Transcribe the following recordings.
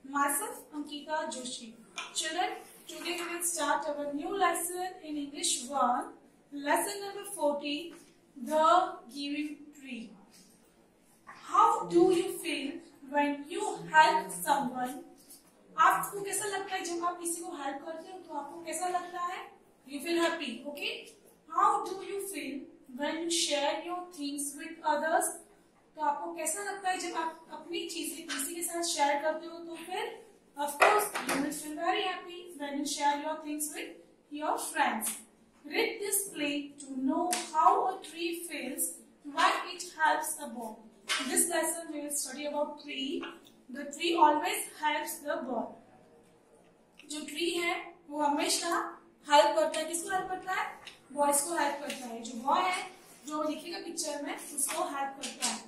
myself Ankita Joshi. Children, today we will start our new lesson in English 1, lesson number 40, The Giving Tree. How do you feel when you help someone? आपको कैसा लगता है जब आप किसी को help करते हो तो आपको कैसा लगता है? You feel happy, okay? How do you feel when you share your things with others? तो आपको कैसा लगता है जब आप अपनी चीजें किसी के साथ शेयर करते हो तो फिर of course you will feel very happy when you share your things with your friends. Read this play to know how a tree feels when it helps a boy. In this lesson we will study about tree. The tree always helps the boy. जो tree है वो हमेशा help करता है. किसको help करता है? Boys को हेल्प करता है. जो बॉय है जो दिखेगा पिक्चर में उसको हेल्प करता है.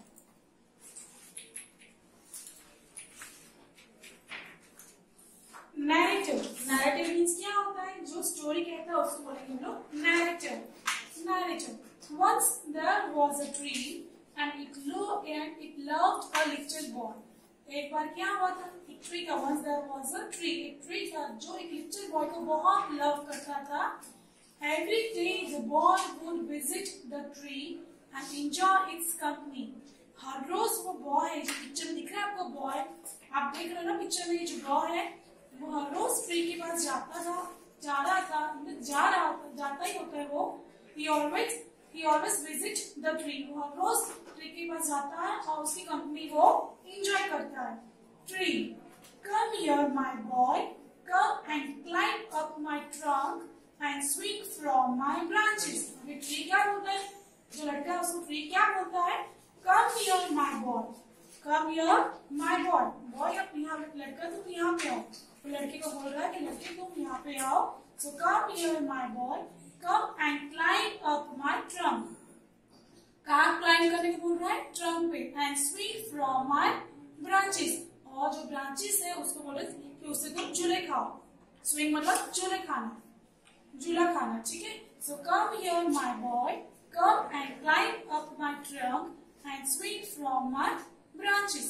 नैरेटिव. नैरेटिव मीन्स क्या होता है? जो स्टोरी कहता है उसको बोलेंगे हम लोग narrative. Narrative. Once there was a tree and it loved a little boy. एक बार क्या हुआ था? एक ट्री का. Once there was a tree. एक ट्री था जो एक लिटिल बॉय को बहुत लव करता था. Every day the boy would visit the tree and enjoy its company. हर रोज वो बॉय है जो पिक्चर में दिख रहा है आपको बॉय. आप देख रहे हो ना पिक्चर में जो बॉय है वो हर रोज ट्री के पास जाता था, जाता ही होता है वो. He always visit the tree. वो हर रोज ट्री के पास जाता है और उसकी कंपनी वो एंजॉय करता है. Tree, come here my boy, come and climb up my trunk and swing from my branches. अभी ट्री क्या बोलता है? जो लड़का है उसको ट्री क्या बोलता है? Come here my boy, come here my boy. Boy अब यहाँ लड़का तुम यहाँ पे आओ. तो लड़के को बोल रहा है कि लड़के तुम यहाँ पे आओ. So come here my boy, come and climb up my trunk. कहाँ क्लाइंब करने को बोल रहा है? ट्रंक पे. And swing from my branches. और जो ब्रांचेस है उसको बोले कि उससे तुम झूले खाओ. स्विंग मतलब झूले खाना, झूला खाना. ठीक है. So come here my boy, come and climb up my trunk and swing from my branches.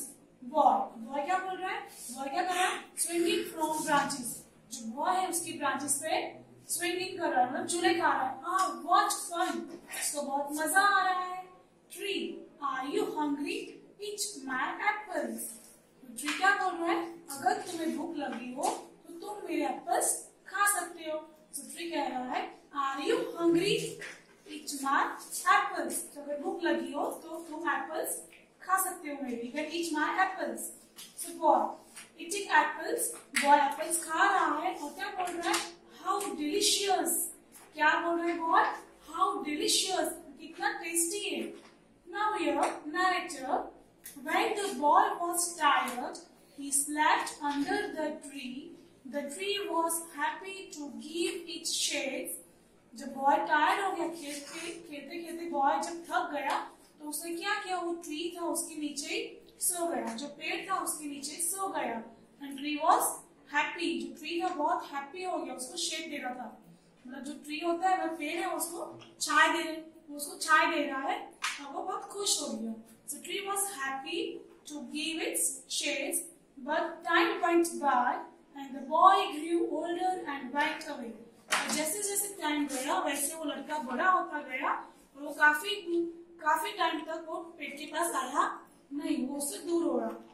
Boy क्या बोल रहा है? बॉय क्या कर रहा है? Swinging from branches. जो बॉय है उसकी ब्रांचेस पे स्विंगिंग कर रहा है मतलब झूले खा रहा है. हाँ, व्हाट फन. उसको बहुत मजा आ रहा है. Tree, are you hungry? Eat my apples. Tree क्या बोल रहा है? अगर तुम्हें भूख लगी हो तो तुम मेरे एप्पल्स खा सकते हो. तो ट्री कह रहा है are you hungry? Eat my apples. तो अगर भूख लगी हो तो तुम एप्पल्स खा सकते हो मेरे. You can eat my apples. So boy eating apples. Boy apples खा रहा है और क्या बोल रहा है? How delicious. क्या बोल रहा है boy? How delicious. कितना टेस्टी है. Now here narrator. When the boy was tired, he slept under the tree. The tree was happy to give its shades. जब boy tired हो गया खेलते खेलते boy जब थक गया तो उसने क्या किया? वो ट्री था उसके नीचे सो गया. जो पेड़ था उसके नीचे सो गया. And tree was happy. जो ट्री था बहुत हैप्पी हो गया. उसको शेड दे रहा था. मतलब जो ट्री होता है वह पेड़ है उसको छाया दे रहा है और वो बहुत खुश हो गया. So tree was happy to give its shades but time went by and the boy grew older and went away. जैसे जैसे टाइम गया वैसे वो लड़का बड़ा होता गया और वो काफी टाइम तक वो पेड़ के पास आया नहीं. वो उससे दूर हो रहा.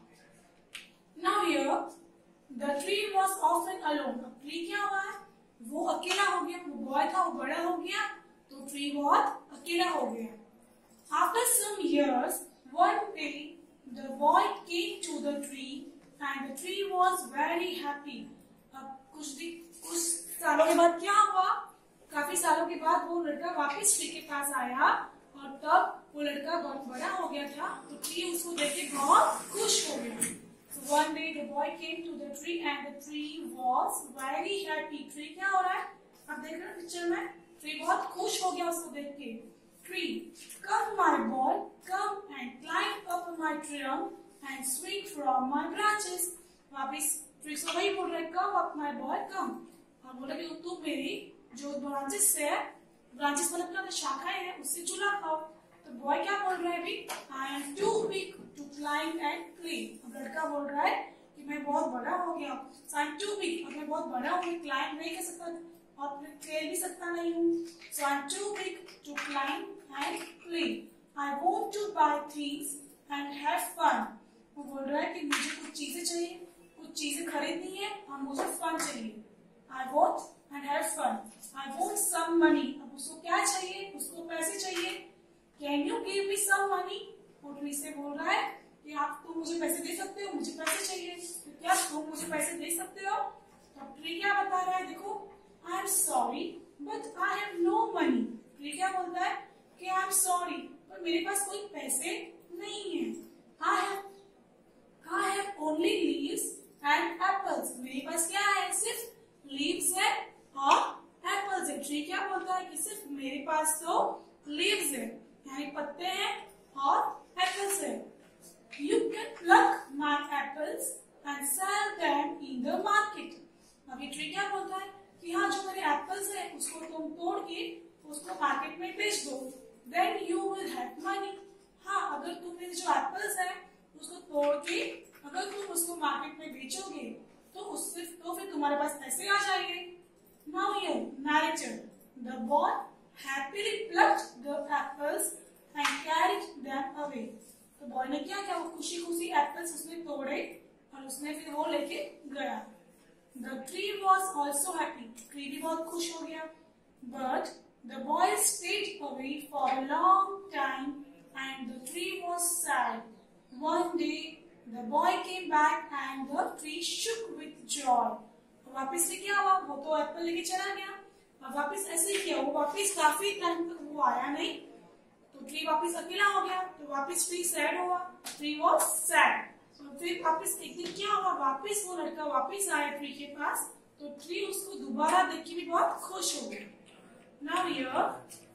Now here the tree was often alone. अब ट्री क्या हुआ है? वो अकेला हो गया. वो बॉय था वो बड़ा हो गया तो ट्री बहुत अकेला हो गया. After some years, one day the boy came to the tree and the tree was very happy. अब कुछ सालों के बाद क्या हुआ? काफी सालों के बाद वो लड़का वापस ट्री के पास आया और तब वो लड़का बहुत बड़ा हो गया था तो ट्री उसको देख के बहुत खुश हो गया. So one day the boy came to the tree and the tree was very happy. Tree क्या हो रहा है? आप देख रहे हो पिक्चर में? ट्री बहुत खुश हो गया उसको देख के. Tree, come my boy, come and climb up my trunk and swing from my branches. वापिस ट्री से वही बोल रहा है come up my boy, come. और बोला कि तुम मेरी जो ब्रांचेस है, ब्रांचेस मतलब क्या शाखाएं हैं उससे झूला खाओ. तो बॉय क्या बोल रहा है अभी? I am too big to climb and climb. अब लड़का बोल रहा है कि मैं बहुत बड़ा हो गया, so I am too big, और मैं बहुत बड़ा हूँ, मैं क्लाइंब नहीं कर सकता और खेल भी सकता नहीं हूँ, so I am too big to climb and play, I want to buy things and have fun. वो बोल रहा है कि मुझे कुछ चीजें चाहिए, कुछ चीजें खरीदनी है और मुझे फन चाहिए, I want and have fun, I want some money. अब उसको क्या चाहिए, उसको पैसे चाहिए, can you give me some money, वो ट्री से बोल रहा है कि आप तुम मुझे पैसे दे सकते हो, मुझे पैसे चाहिए, तो क्या तुम मुझे पैसे दे सकते हो। तो ट्री क्या बता रहा है, देखो, I am sorry but I have no money. Tree क्या बोलता है कि आई एम सॉरी पर मेरे पास कोई पैसे नहीं है, I have only leaves and apples, मेरे पास क्या है, सिर्फ लीव्स है और एप्पल्स है। ट्री क्या बोलता है कि सिर्फ मेरे पास तो लीव्स है यानी पत्ते हैं और एप्पल्स है। You can pluck my apples and sell them in the market. अभी ट्री क्या बोलता है कि हाँ जो मेरे एप्पल्स है उसको तुम तोड़ के उसको मार्केट में बेच दो, then you will have money. हाँ अगर तुम मेरे जो एप्पल्स है उसको तोड़ के अगर तुम उसको मार्केट में बेचोगे तो उससे तो फिर तुम्हारे पास पैसे आ जाएंगे। Now here narrator, the boy happily plucked the apples and carried them away. तो बॉय ने क्या किया, वो खुशी खुशी एप्पल्स उसने तोड़े और उसने फिर वो लेके गया। The tree was also happy. Tree भी बहुत खुश हो गया। But the boy stayed away for a long time and the tree was sad. One day the boy came back and the tree shook with joy. वापिस से क्या हुआ, वो तो एप्पल लेके चला गया और वापिस ऐसे ही किया, वो वापिस काफी टाइम तक वो आया नहीं तो ट्री वापस अकेला हो गया, तो वापस ट्री सैड हुआ, ट्री वाज सैड। तो फिर वापस एक दिन क्या हुआ, वापस वो लड़का वापस आया ट्री के पास, तो ट्री उसको दोबारा देख के भी बहुत खुश हो गया। Now here,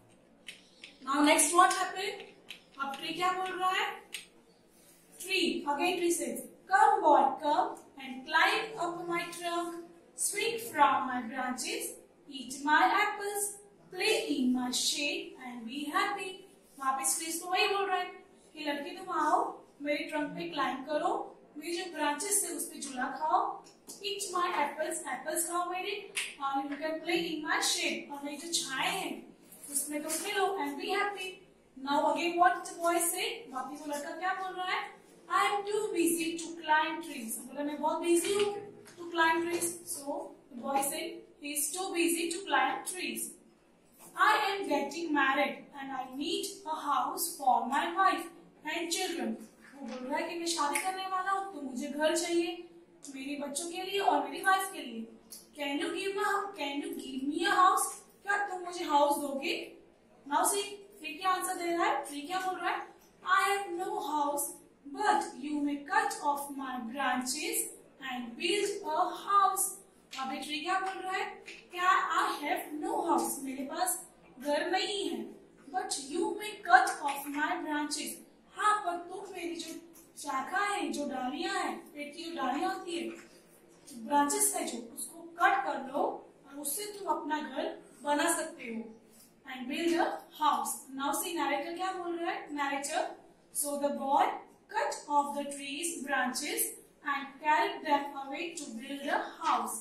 now next what happened, अब ट्री क्या बोल रहा है, tree again tree says, come boy come and climb up my trunk, swing from my branches, eat my apples, play in my shade and be happy. वापस tree तो वही बोल रहा है कि लड़के तुम आओ मेरे ट्रंक पे क्लाइंब करो, मेरी जो ब्रांचेस है उस पे झूला खाओ, eat my apples, एप्पल्स खाओ मेरे, और you can play in my shade, और मेरी जो छाए हैं उसमें तुम खेलो and be happy. Now again what the boy say, वापस वो लड़का क्या बोल रहा है, I am too busy to climb trees. बोला मैं बहुत बिजी हूँ to climb trees. So the boy said he is too busy to climb trees. I am getting married and I need a house for my wife and children. वो बोल रहा है कि मैं शादी करने वाला हूँ तो मुझे घर चाहिए मेरे बच्चों के लिए और मेरी वाइफ के लिए। Can you give me a house? क्या तुम मुझे हाउस दोगे? Now see, ट्री क्या आंसर दे रहा है? ट्री क्या बोल रहा है? I have no house, but you may cut off my branches and build a house. अभी ट्री क्या बोल रहा है, क्या आई हैव नो हाउस, मेरे पास घर नहीं है, but you may cut off my branches, हाँ पर तुम मेरी जो शाखा है, जो डालियां है, पेड़ की जो डालियां होती है, ब्रांचेस है जो, उसको कट कर लो और उससे तुम अपना घर बना सकते हो, and build a house. Now see narrator क्या बोल रहा है, narrator, so the boy cut off the trees branches and carried them away to build a house.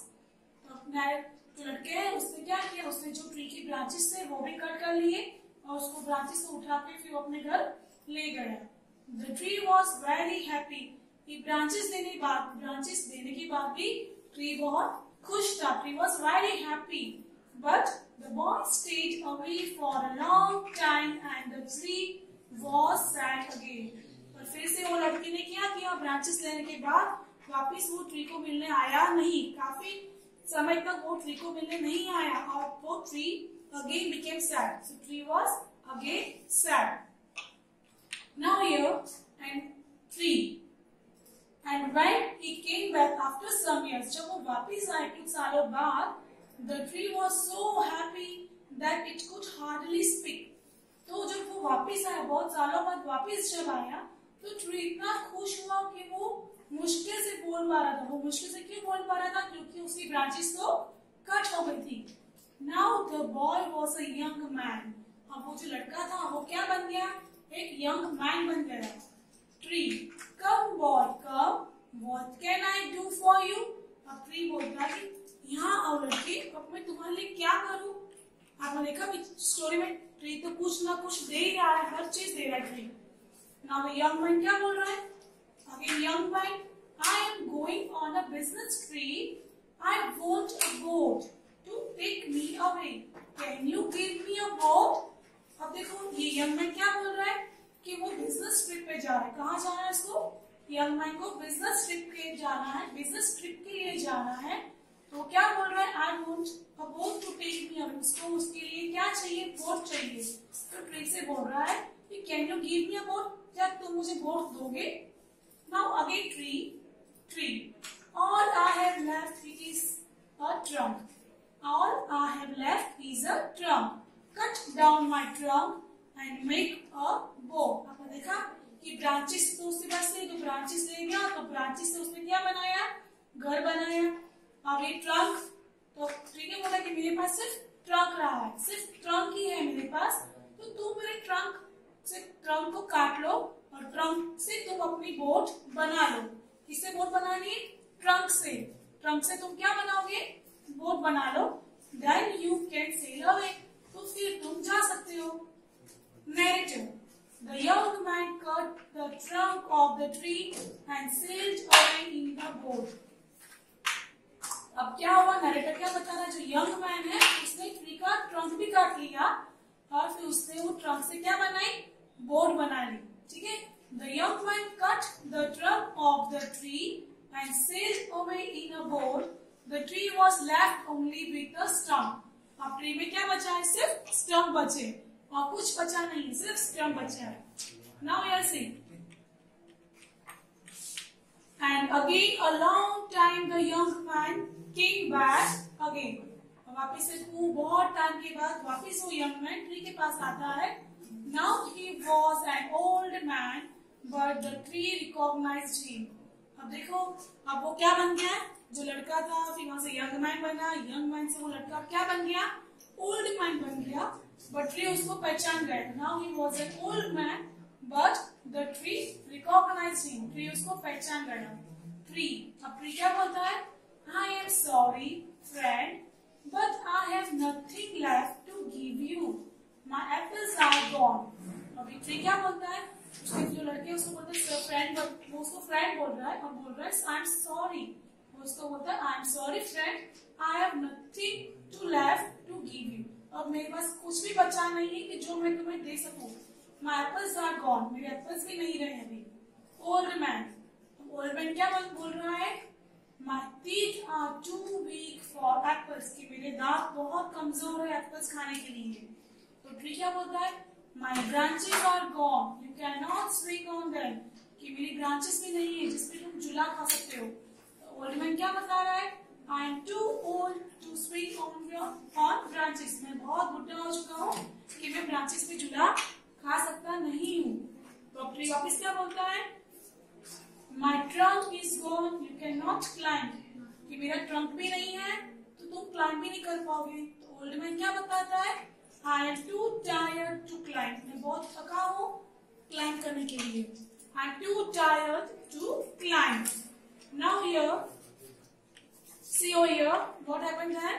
जो लड़के हैं उसने क्या किया, उसने जो ट्री की ब्रांचेस थे वो भी कट कर लिए और उसको ब्रांचेस को उठा के फिर अपने घर ले गया। The tree was very happy. ये ब्रांचेस देने के बाद भी ट्री बहुत खुश था। Tree was very happy, but the boy stayed away for a long time and the tree was sad again. और फिर से वो लड़के ने क्या किया, ब्रांचेस लेने के बाद वापिस वो ट्री को मिलने आया नहीं, काफी समय तक वो ट्री को मिलने नहीं आया और वो tree again became sad. So tree was again sad. Now here and tree, and when he came back after some years, जब वो वापिस आए कुछ सालों बाद, the tree was so happy that it could hardly speak. तो जब वो वापिस आया, बहुत सालों बाद वापिस जब आया, तो ट्री इतना खुश हुआ कि वो मुश्किल से बोल पा रहा था। वो मुश्किल से क्यों बोल पा रहा था, क्योंकि उसकी ब्रांचेस तो कट हो गई थी। Now the boy was a young man, अब वो जो लड़का था वो क्या बन गया, एक यंग मैन बन गया। Tree, come boy come What can I do for you? अब ट्री बोलता है यहाँ आओ लड़के, अब मैं तुम्हारे लिए क्या करूं? आपने देखा स्टोरी में ट्री तो कुछ ना कुछ दे ही रहा है, हर चीज दे रहा है ट्री। नाउ यंग मैन क्या बोल रहा है? Again young man, I am going on a business trip. I want a boat to take me away. Can you give me a boat? अब देखो ये यंग मैन क्या बोल रहा है कि वो बिजनेस ट्रिप पे जा रहा है। कहाँ जाना है इसको? यंग मैन को बिजनेस ट्रिप के जाना है, बिजनेस ट्रिप के लिए जाना है। तो क्या बोल रहा है? I want a boat to take me away. उसको उसके लिए क्या चाहिए? बोट चाहिए। तो ट्री से बोल रहा है कि can you give me a boat? क्या तुम मुझे बोट दोगे? Now again tree. All I have left is a trunk. All I have left is a trunk. Cut down my trunk and make a bow. आपने देखा कि branches तो उसके पास थे, तो ब्रांचेस ले गया, तो ब्रांचेस से उसने क्या बनाया? घर बनाया। अब ये ट्रंक, तो ट्री ने बोला कि मेरे पास सिर्फ ट्रंक रहा है, सिर्फ ट्रंक ही है मेरे पास, तो तुम मेरे ट्रंक से ट्रंक को काट लो और ट्रंक से तुम अपनी बोट बना लो। किससे बोट बनानी है? ट्रंक से। ट्रंक से तुम क्या बनाओगे? बोट बना लो। Then you can sail away, तो फिर तुम जा सकते हो। Narrative, the young man cut the trunk off the tree and sailed away in the boat. अब क्या हुआ? नैरेटर क्या बता रहा है? जो यंग मैन है उसने ट्री का ट्रंक भी काट लिया और फिर उसने वो ट्रंक से क्या बनाई? बोट बना ली। ठीक है। The young man cut the trunk of the tree and sailed away in a boat. The tree was left only with the stump. अब ट्री में क्या बचा है? सिर्फ स्टम्प बचे और कुछ बचा नहीं, सिर्फ स्टम्प बचा है। Now we are seeing. And again a long time the young man came back again. अब वापिस से बहुत टाइम के बाद वापिस वो यंग मैन ट्री के पास आता है। Now he was an old man, but the tree recognized him. अब देखो, अब वो क्या बन गया? जो लड़का था फिर वहां से यंग मैन बना, यंग मैन से वो लड़का क्या बन गया? ओल्ड मैन बन गया, बट ट्री उसको पहचान गया। Now he was an old man, but the tree recognized him. Tree उसको पहचान गया। ट्री, अब ट्री क्या बोलता है? I am sorry, friend, but I have nothing left to give you. My apples are gone. अभी ट्री क्या बोलता है? उसके जो लड़के उसको बोलते हैं फ्रेंड, वो उसको फ्रेंड बोल रहा है और बोल रहा है आई एम सॉरी। वो उसको बोलता है I am sorry friend, I have nothing to left to give you. अब मेरे पास कुछ भी बचा नहीं है कि जो मैं तुम्हें दे सकूं। माय एप्पल्स आर गॉन, मेरे एप्पल्स भी नहीं रहे अभी। ओल्ड मैन, ओल्ड मैन क्या बोल रहा है? My teeth are too weak for apples, कि मेरे दांत बहुत कमजोर है एप्पल्स खाने के लिए। तो ट्री क्या बोलता है? My branches are gone. You cannot swing on them. कि मेरी branches भी नहीं है जिसपे तुम झूला खा सकते हो। ओल्ड मैन क्या बता रहा है? I am too old to swing on branches. मैं बहुत बुढ़ा हो चुका हूँ कि मैं branches पे झूला खा सकता नहीं हूँ। तो ट्री वापिस क्या बोलता है? My trunk is gone. You cannot climb. कि मेरा ट्रंक भी नहीं है तो तुम क्लाइंब भी नहीं कर पाओगे। तो ओल्ड मैन क्या बताता है? I am too tired to climb. मैं बहुत थका हूँ क्लाइंब करने के लिए। I am too tired to climb. Now here, see over here, what happened then?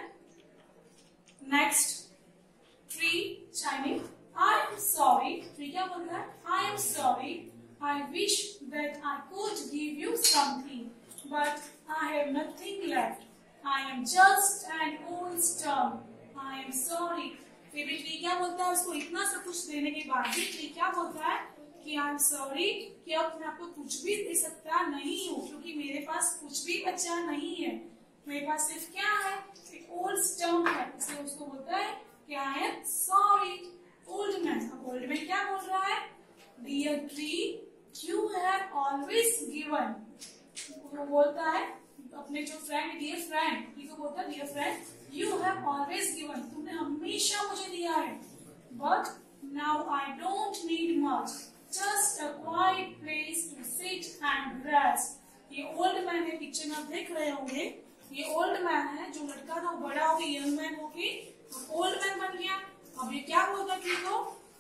Next, tree shining. I am sorry. Tree क्या बोल रहा है? I am sorry. I wish that I could give you something, but I have nothing left. I am just an old stump. I am sorry. फिर भी tree क्या बोलता है? उसको इतना सब कुछ देने के बाद भी ट्री क्या बोलता है कि आई एम सॉरी कि अब मैं आपको कुछ भी दे सकता नहीं हूँ क्योंकि मेरे पास कुछ भी बचा नहीं है। मेरे पास सिर्फ क्या है? एक ओल्ड स्टम्प है। इसलिए उसको बोलता है कि I am sorry. Old man, अब ओल्ड मैन क्या बोल रहा है? Dear tree, you have always given. वो बोलता है अपने जो फ्रेंड, डियर फ्रेंड, ट्री को बोलता है dear friend, You have always given. तुमने हमेशा मुझे दिया है. But now I don't need much. Just a quiet place to sit and rest. ये old man है, पिक्चर में आप देख रहे होंगे। ये old man है, जो लड़का था वो बड़ा हो गया, young man हो गया, old man बन गया। अब ये क्या बोलता है को?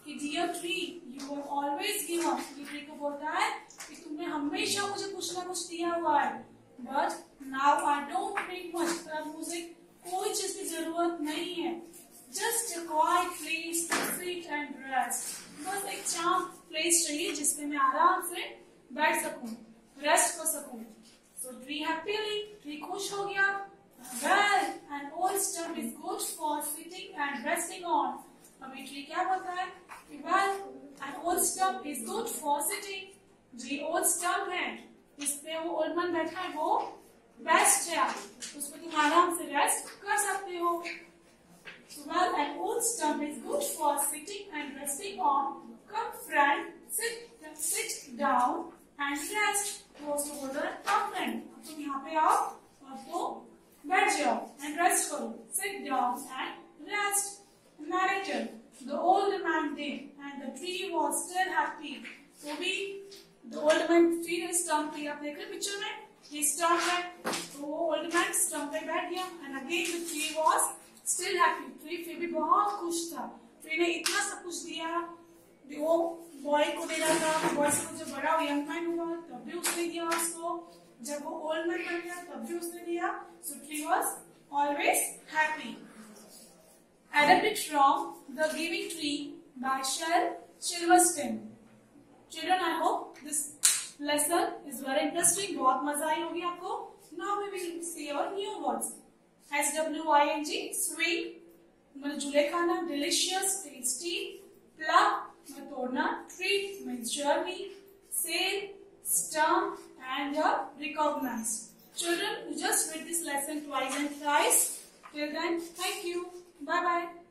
कि dear tree you are always given, ये ट्री को बोलता है कि तुमने हमेशा मुझे कुछ ना कुछ दिया हुआ है, but now I don't need much, अब मुझे कोई चीज की जरूरत नहीं है। Just a quiet place to sit and rest, बस एक शांत प्लेस चाहिए जिसपे मैं आराम से बैठ सकूं, रेस्ट कर सकूं। So tree happily, tree खुश हो गया। Well, an old stump is good for sitting and resting on. अभी ट्री क्या बोलता है कि well, an old stump is good for sitting. जो ये old stump है, इसपे वो old man बैठा है, वो बेस्ट है, उसपे तुम आराम से रेस्ट कर सकते हो। So well, an old stump is good for sitting and resting on. Come friend, sit down and rest. तो उसको बोल रहा है come friend, तुम यहाँ पे आओ और तो बैठ जाओ and rest करो। Sit down and rest. Narrator, the old man did and the tree was still happy. तो भी the old man tree ने stump पे, आप देख रहे पिक्चर में, ये stump है, तो वो old man stump पे बैठ गया and again the tree was still happy. Tree फिर भी बहुत खुश था, ट्री ने इतना सब कुछ दिया, वो बॉय को दे रहा था, बॉय से जब बड़ा यंग मैन हुआ तब भी उसने दिया उसको, जब वो ओल्ड मैन बन गया तब भी उसने दिया। So tree was always happy. Adapted from The Giving Tree by Shel Silverstein. Children, I hope this lesson is very interesting. बहुत मजा आई होगी आपको। Now we will see our new words. SWING, sweet, मतलब झूले खाना, delicious, tasty, plug, मतलब तोड़ना, treat means journey, sail, stump, and recognize. Children, you just read this lesson twice and thrice. Till then, thank you. Bye bye.